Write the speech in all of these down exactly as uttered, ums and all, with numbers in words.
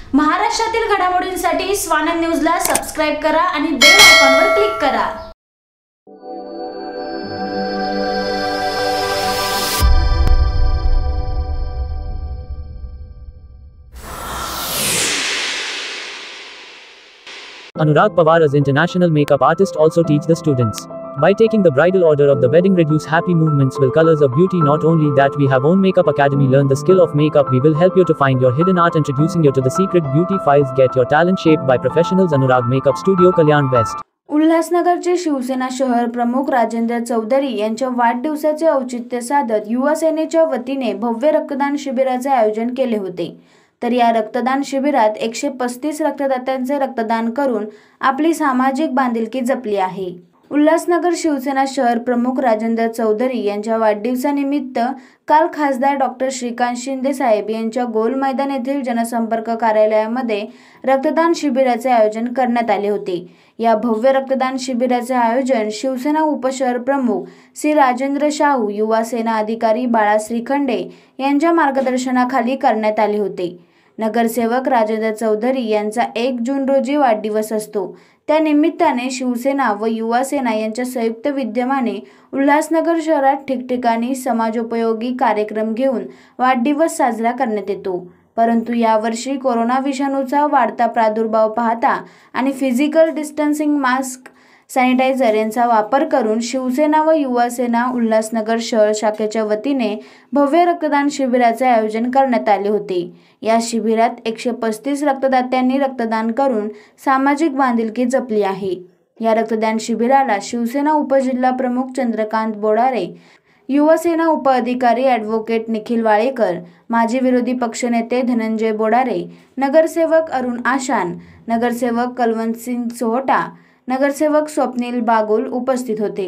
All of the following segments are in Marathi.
महाराष्ट्रातील घडामोडींसाठी स्वानंद न्यूजला सबस्क्राइब करा आणि बेल आयकॉनवर क्लिक करा। Anurag Pawar as international makeup artist also teach the students. By taking the bridal order of the wedding reduce happy movements will colors of beauty. Not only that, we have own makeup academy. Learn the skill of makeup. We will help you to find your hidden art, introducing you to the secret beauty files. Get your talent shaped by professionals. Anurag Makeup Studio, Kalyan West. उल्हासनगरचे Shiv Sena शहर प्रमुख राजेंद्र चौधरी यांच्या वाढदिवसाचे औचित्य साधत युवा सेनेच्या वतीने भव्य रक्तदान शिबिराचे आयोजन केले होते। तर या रक्तदान शिबिरात एकशे पस्तीस रक्तदात्यांचे रक्तदान करून आपली सामाजिक बांधिलकी जपली आहे। उल्हासनगर शिवसेना शहर प्रमुख राजेंद्र चौधरी यांच्या वाढदिवसानिमित्त काल खासदार डॉक्टर श्रीकांत शिंदे साहेब यांच्या गोल मैदान येथील जनसंपर्क कार्यालयामध्ये रक्तदान शिबिराचे आयोजन करण्यात आले होते। या भव्य रक्तदान शिबिराचे आयोजन शिवसेना उपशहर प्रमुख श्री राजेंद्र शाहू, युवा सेना अधिकारी बाळा श्रीखंडे यांच्या मार्गदर्शनाखाली करण्यात आले होते। नगरसेवक राजेंद्र चौधरी यांचा एक जून रोजी वाढदिवस असतो। त्या निमित्ताने शिवसेना व युवा सेना यांच्या संयुक्त विद्यमाने उल्हासनगर शहरात ठिकठिकाणी समाजोपयोगी कार्यक्रम घेऊन वाढदिवस साजरा करण्यात येतो। परंतु यावर्षी कोरोना विषाणूचा वाढता प्रादुर्भाव पाहता आणि फिजिकल डिस्टन्सिंग, मास्क, सॅनिटायझर यांचा वापर करून शिवसेना व युवा सेना उल्हासनगर शहर शाखेच्या वतीने भव्य रक्तदान शिबिराचे आयोजन करण्यात आले होते। या शिबिरात एकशे पस्तीस रक्तदात्यांनी रक्तदान करून सामाजिक बांधिलकी जपली आहे। या रक्तदान शिबिराला शिवसेना उपजिल्हा प्रमुख चंद्रकांत बोडारे, युवा सेना उपअधिकारी ॲडव्होकेट निखिल वाळेकर, माजी विरोधी पक्षनेते धनंजय बोडारे, नगरसेवक अरुण आशान, नगरसेवक कलवंतसिंग सोहटा, नगरसेवक स्वप्नील बागुल उपस्थित होते।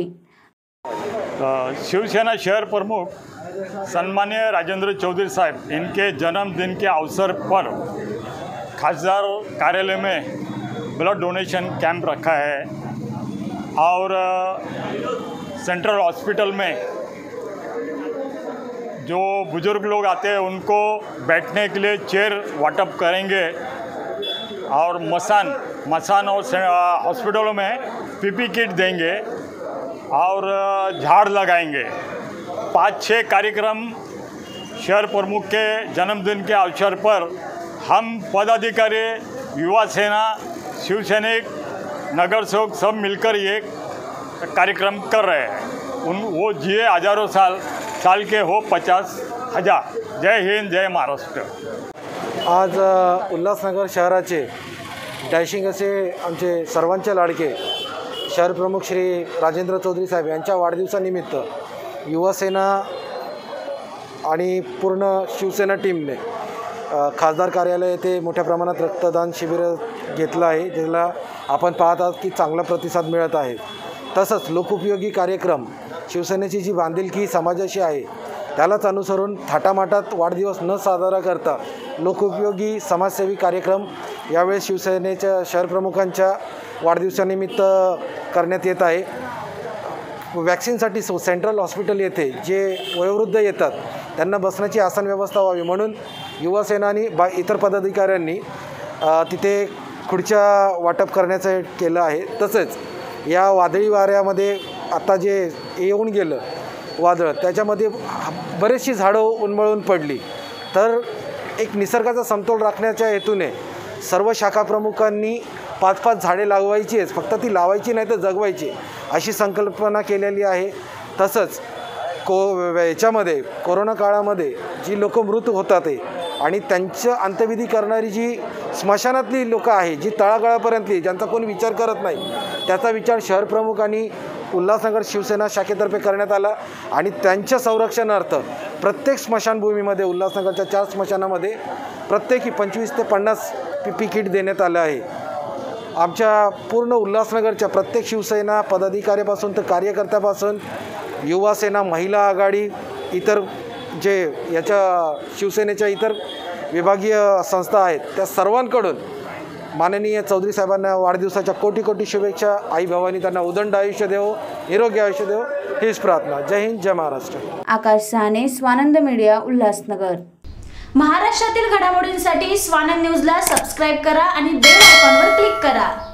शिवसेना शहर प्रमुख सम्मानीय राजेंद्र चौधरी साहब इनके जन्मदिन के अवसर पर खासदार कार्यालय में ब्लड डोनेशन कैंप रखा है और सेंट्रल हॉस्पिटल में जो बुजुर्ग लोग आते हैं उनको बैठने के लिए चेयर वाटअप करेंगे और मसान मसान और हॉस्पिटलों में पीपी किट देंगे और झाड़ लगाएंगे। पाँच छः कार्यक्रम शहर प्रमुख के जन्मदिन के अवसर पर हम पदाधिकारी, युवा सेना, शिवसैनिक, नगर सेवक सब मिलकर ये कार्यक्रम कर रहे हैं। उन वो जिए हजारों साल साल के हो पचास हजार। जय हिंद, जय महाराष्ट्र। आज उल्हासनगर शहराचे डॅशिंग असे आमचे सर्वांचे लाडके शहर प्रमुख श्री राजेंद्र चौधरी साहेब यांच्या वाढदिवसानिमित्त युवा सेना आणि पूर्ण शिवसेना टीमने खासदार कार्यालय येथे मोठ्या प्रमाणात रक्तदान शिबिर घेतलं आहे, ज्याला आपण पाहत आहात की चांगला प्रतिसाद मिळत आहे। तसंच लोकोपयोगी कार्यक्रम, शिवसेनेची जी बांधिलकी समाजाशी आहे त्यालाच अनुसरून थाटामाटात वाढदिवस न साजरा करता लोकोपयोगी समाजसेवी कार्यक्रम यावेळी शिवसेनेच्या शहर प्रमुखांच्या वाढदिवसानिमित्त करण्यात येत आहे। वॅक्सिनसाठी सेंट्रल हॉस्पिटल येथे जे वयोवृद्ध येतात त्यांना बसण्याची आसन व्यवस्था व्हावी म्हणून युवा सेना आणि बा इतर पदाधिकाऱ्यांनी तिथे खुर्च्या वाटप करण्याचं केलं आहे। तसेच या वादळी वाऱ्यामध्ये आता जे येऊन गेलं वादळ, त्याच्यामध्ये बरेचशी झाडं उन्मळून पडली, तर एक निसर्गाचा समतोल राखण्याच्या हेतूने सर्व शाखा प्रमुखांनी पाच पाच झाडे लावायची आहेत, फक्त ती लावायची नाही तर जगवायची अशी संकल्पना केलेली आहे। तसंच को याच्यामध्ये कोरोना काळामध्ये जी लोक मृत होतात आहे आणि त्यांचं अंत्यविधी करणारी जी स्मशानातली लोकं आहे, जी तळागाळापर्यंतली, ज्यांचा कोणी विचार करत नाही, त्याचा विचार शहर प्रमुख आणि उल्हासनगर शिवसेना शाखेतर्फे करण्यात आला आणि त्यांच्या संरक्षणार्थ प्रत्येक स्मशानभूमीमध्ये उल्हासनगरच्या चार स्मशानामध्ये प्रत्येकी पंचवीस ते पन्नास पी पी किट देण्यात आलं आहे। आमच्या पूर्ण उल्हासनगरच्या प्रत्येक शिवसेना पदाधिकाऱ्यापासून तर कार्यकर्त्यापासून युवा सेना, महिला आघाडी, इतर जे याच्या शिवसेनेच्या इतर विभागीय संस्था आहेत त्या सर्वांकडून माननीय चौधरी साहेबांना वाढदिवसाच्या कोटी कोटी शुभेच्छा। आई भवानी त्यांना उदंड आयुष्य देवो, निरोगी आयुष्य देवो हीच प्रार्थना। जय हिंद, जय महाराष्ट्र। आकाश साने, स्वानंद मीडिया, उल्हासनगर। महाराष्ट्रातील घडामोडींसाठी स्वानंद न्यूजला सबस्क्राईब करा आणि बेल आयकॉनवर क्लिक करा.